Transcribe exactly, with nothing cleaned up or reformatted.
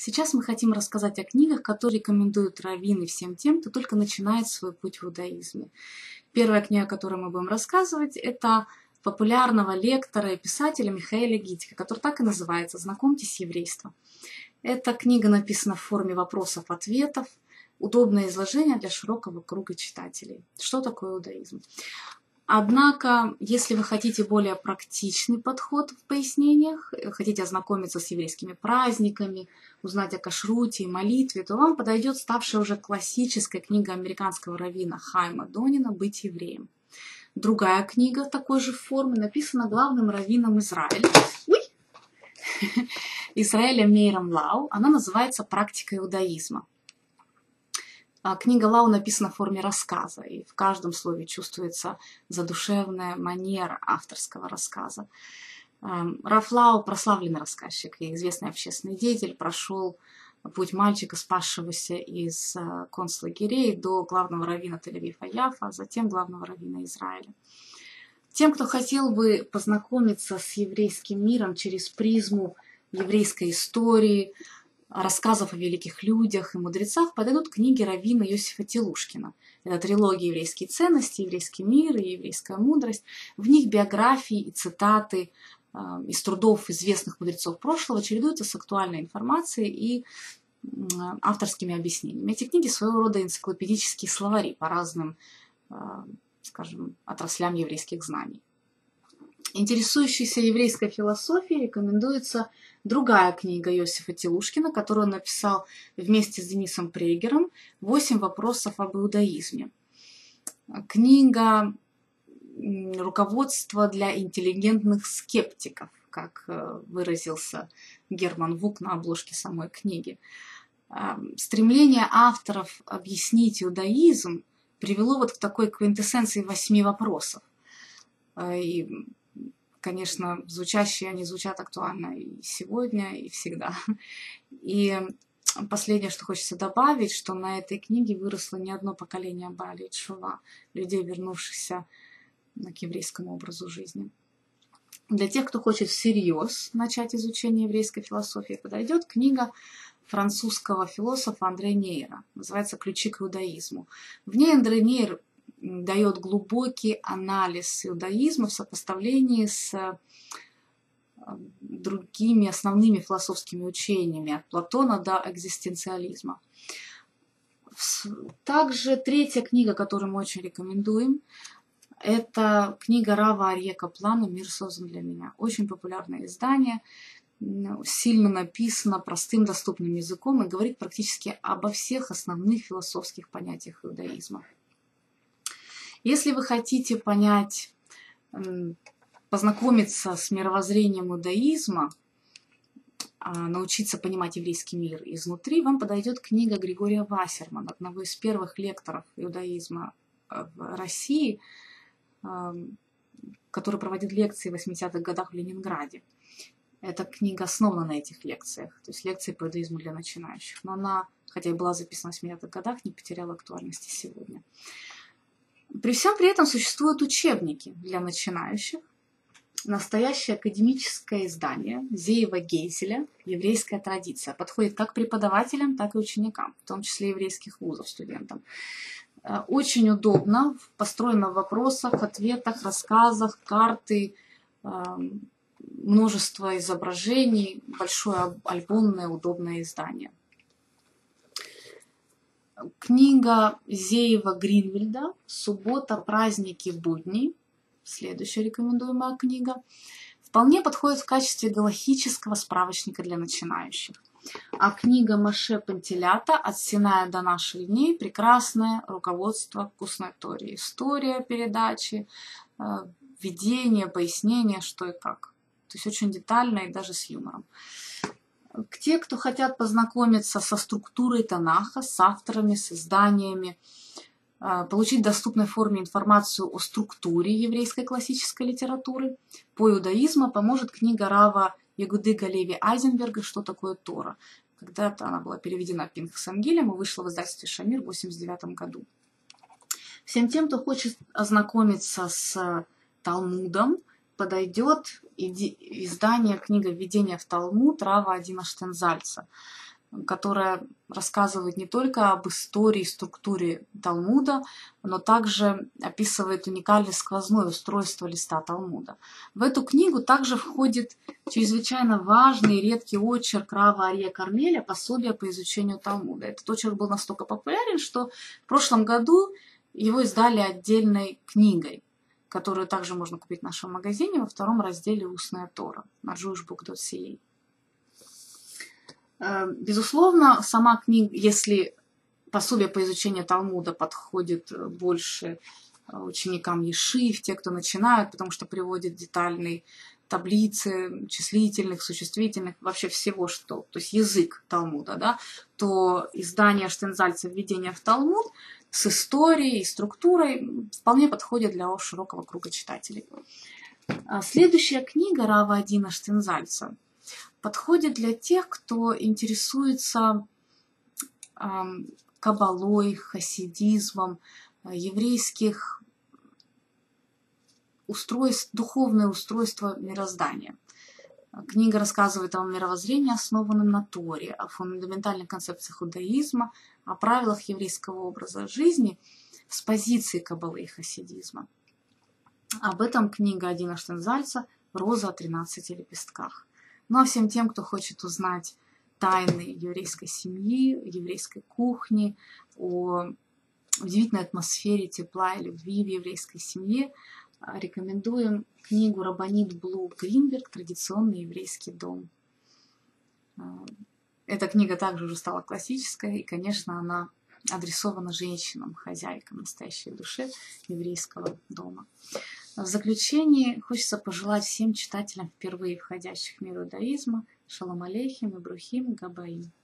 Сейчас мы хотим рассказать о книгах, которые рекомендуют раввины всем тем, кто только начинает свой путь в иудаизме. Первая книга, о которой мы будем рассказывать, это популярного лектора и писателя Михаэля Гитика, который так и называется «Знакомьтесь с еврейством». Эта книга написана в форме вопросов-ответов, удобное изложение для широкого круга читателей. Что такое иудаизм? Однако, если вы хотите более практичный подход в пояснениях, хотите ознакомиться с еврейскими праздниками, узнать о кашруте и молитве, то вам подойдет ставшая уже классическая книга американского раввина Хайма Донина «Быть евреем». Другая книга такой же формы написана главным раввином Израиля, Ой! Израиля Мейром Лау. Она называется «Практика иудаизма». Книга Лау написана в форме рассказа, и в каждом слове чувствуется задушевная манера авторского рассказа. Рав Лау, прославленный рассказчик и известный общественный деятель, прошел путь мальчика, спасшегося из концлагерей, до главного раввина Тель-Авива Яфа, а затем главного раввина Израиля. Тем, кто хотел бы познакомиться с еврейским миром через призму еврейской истории, рассказов о великих людях и мудрецах, подойдут книги раввина Йосифа Телушкина. Это трилогия «Еврейские ценности», «Еврейский мир» и «Еврейская мудрость». В них биографии и цитаты э, из трудов известных мудрецов прошлого чередуются с актуальной информацией и э, авторскими объяснениями. Эти книги своего рода энциклопедические словари по разным, э, скажем, отраслям еврейских знаний. Интересующийся еврейской философией рекомендуется другая книга Йосифа Телушкина, которую он написал вместе с Денисом Прейгером «Восемь вопросов об иудаизме». Книга «Руководство для интеллигентных скептиков», как выразился Герман Вук на обложке самой книги. Стремление авторов объяснить иудаизм привело вот к такой квинтэссенции восьми вопросов. И, конечно, звучащие они звучат актуально и сегодня, и всегда. И последнее, что хочется добавить, что на этой книге выросло не одно поколение Бааля и Тшува, людей, вернувшихся к еврейскому образу жизни. Для тех, кто хочет всерьез начать изучение еврейской философии, подойдет книга французского философа Андре Нейра, называется «Ключи к иудаизму». В ней Андре Нейр дает глубокий анализ иудаизма в сопоставлении с другими основными философскими учениями, от Платона до экзистенциализма. Также третья книга, которую мы очень рекомендуем, это книга Рава Арье Каплана «Мир создан для меня». Очень популярное издание, сильно написано простым доступным языком и говорит практически обо всех основных философских понятиях иудаизма. Если вы хотите понять, познакомиться с мировоззрением иудаизма, научиться понимать еврейский мир изнутри, вам подойдет книга Григория Вассермана, одного из первых лекторов иудаизма в России, который проводил лекции в восьмидесятых годах в Ленинграде. Эта книга основана на этих лекциях, то есть лекции по иудаизму для начинающих. Но она, хотя и была записана в восьмидесятых годах, не потеряла актуальности сегодня. При всем при этом существуют учебники для начинающих. Настоящее академическое издание Зеева Гейзеля «Еврейская традиция» подходит как преподавателям, так и ученикам, в том числе еврейских вузов, студентам. Очень удобно, построено в вопросах, ответах, рассказах, карты, множество изображений, большое альбомное удобное издание. Книга Зеева Гринвельда «Суббота, праздники, будни», следующая рекомендуемая книга, вполне подходит в качестве галахического справочника для начинающих. А книга Моше Пантелята «От Синая до наших дней» прекрасное руководство к устной Торе. История передачи, введение, пояснение, что и как. То есть очень детально и даже с юмором. Те, кто хотят познакомиться со структурой Танаха, с авторами, с изданиями, получить в доступной форме информацию о структуре еврейской классической литературы, по иудаизму поможет книга Рава Ягуды Галеви Айзенберга «Что такое Тора?». Когда-то она была переведена Пинхасом Гилем и вышла в издательстве Шамир в восемьдесят девятом году. Всем тем, кто хочет ознакомиться с Талмудом, подойдет издание книга «Введение в Талмуд» Рава Адина Штензальца. которая рассказывает не только об истории и структуре Талмуда, но также описывает уникальное сквозное устройство листа Талмуда. В эту книгу также входит чрезвычайно важный и редкий очерк Рава Арье Кармеля «Пособие по изучению Талмуда». Этот очерк был настолько популярен, что в прошлом году его издали отдельной книгой, которую также можно купить в нашем магазине во втором разделе «Устная Тора» на джуиш бук точка си эй. Безусловно, сама книга, если пособие по изучению Талмуда подходит больше ученикам ешив, те, кто начинают, потому что приводит детальные таблицы числительных, существительных, вообще всего, что, то есть язык Талмуда, да, то издание Штензальца «Введение в Талмуд» с историей и структурой вполне подходит для широкого круга читателей. Следующая книга Рава Адина Штензальца подходит для тех, кто интересуется э, кабалой, хасидизмом, еврейских устройств, духовное устройство мироздания. Книга рассказывает о мировоззрении, основанном на Торе, о фундаментальных концепциях иудаизма, о правилах еврейского образа жизни с позиции кабалы и хасидизма. Об этом книга Адина Штензальца «Роза о тринадцати лепестках». Ну а всем тем, кто хочет узнать тайны еврейской семьи, еврейской кухни, о удивительной атмосфере тепла и любви в еврейской семье, рекомендуем книгу Рабанит Блу Гринберг «Традиционный еврейский дом». Эта книга также уже стала классической, и, конечно, она адресована женщинам, хозяйкам настоящей души еврейского дома. В заключение хочется пожелать всем читателям, впервые входящих в мир иудаизма, шалом алейхим и брухим габаим.